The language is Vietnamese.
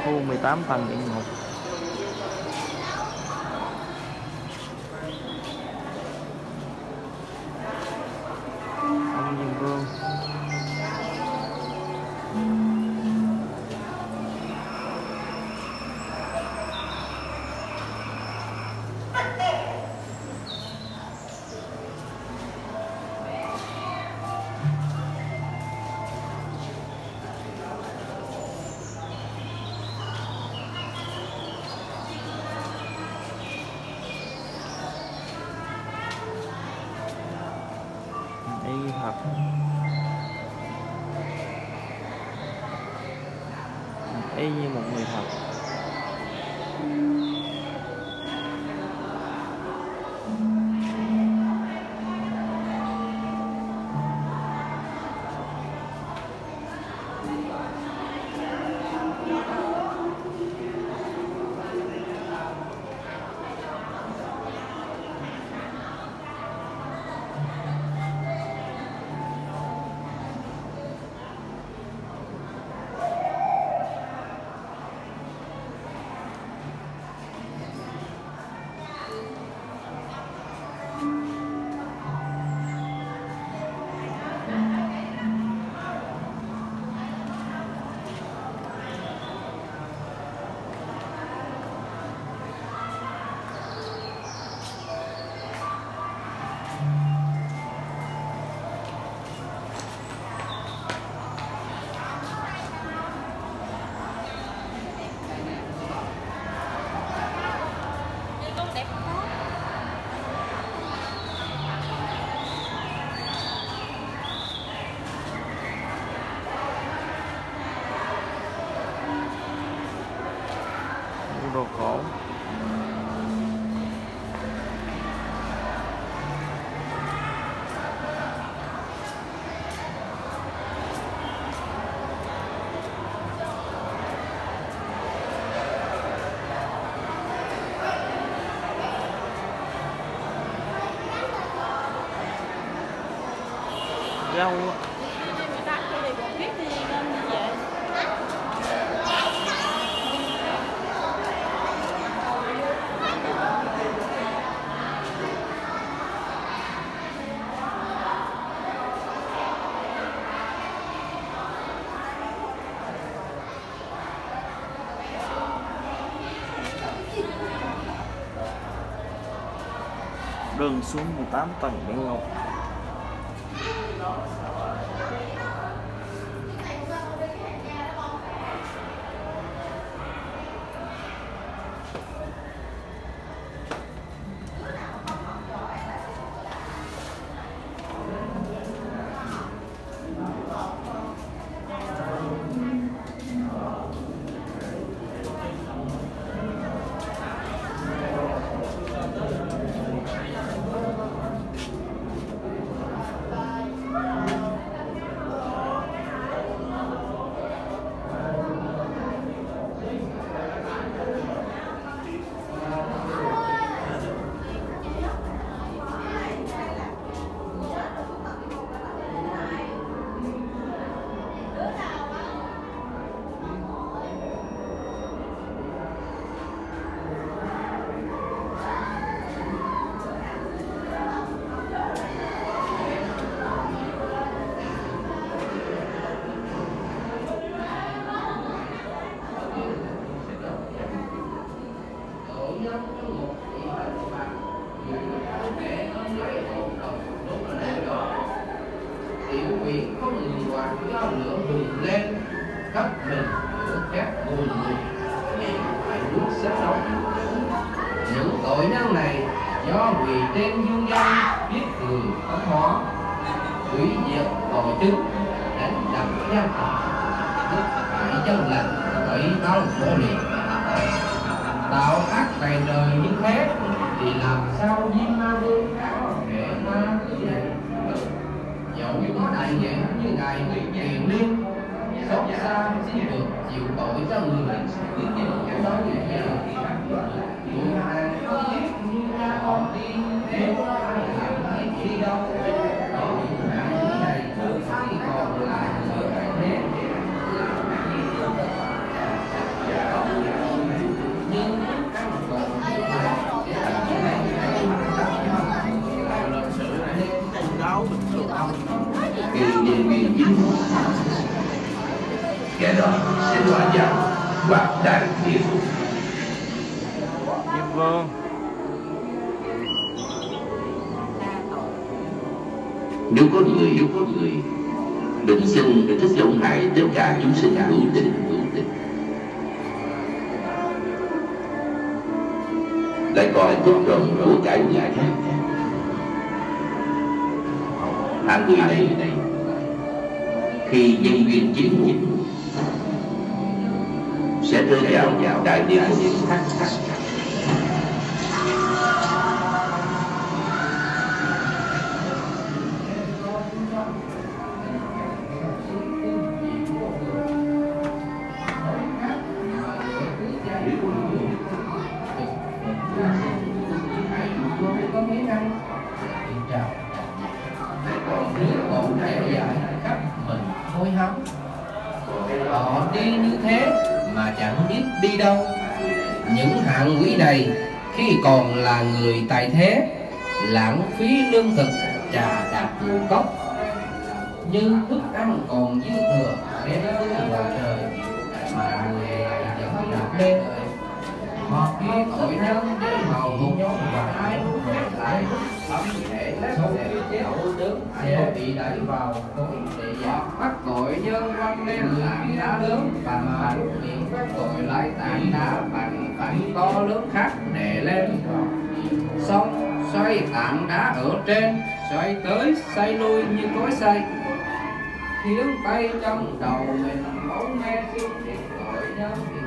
Khu 18 tầng địa ngục. Ông Diêm Vương. Y thật. Y như một người thật. Đồ cổ. Rau. Đường xuống 18 tầng địa ngục. Tiểu nguyện không ngừng quạt cho lửa bùng lên, khắp mình lửa khét bùn bùn, miệng phải nuốt sét nóng. Những tội nhân này do vì trên dương danh biết người tấm hóa, hủy diệt tổ chức, đánh đập gian tộc, giết hại dân lành, tẩy tao vô liệt, tạo ác tày trời như thế thì làm sao Diêm Ma Vương có thể ma như vậy? Dẫu có đại diện như ngài Kiền Liên, xót xa xin được chịu tội cho người đó như vậy. Tụi hàng có giết như cha con đi, nếu ai làm ai đi đâu, có những hạng như này chỉ còn lại sự hại thế. kẻ đó sẽ đọa vào hoặc đại địa ngục. Diêm Vương. Nếu có người đừng xin thích tổn hại tất cả chúng sinh hữu tình. Lại còn cướp trộm của cải người khác. Hạng người này khi nhân duyên chiến dịch sẽ rơi vào đại địa ngục. Thôi hóng họ đi như thế mà chẳng biết đi đâu. Những hạng quỷ này khi còn là người tài thế, lãng phí lương thực trà đạp ngũ cốc, như thức ăn còn dư thừa đem tới ngoài trời mà người lại vẫn đạp lên. Họ kia tội nhân với màu một nhóm và ai lại thấm thể sống chết đứng sẽ bị đẩy vào cõi địa ngục. Bắt tội nhân văng lên người đá lớn và mà lúc miệng phát tội lại tảng đá bằng phản to lớn khác đè lên. Xong xoay tảng đá ở trên, xoay tới xoay lui như cối xay, khiến tay trong đầu mình bỗng nghe xương tội nhân.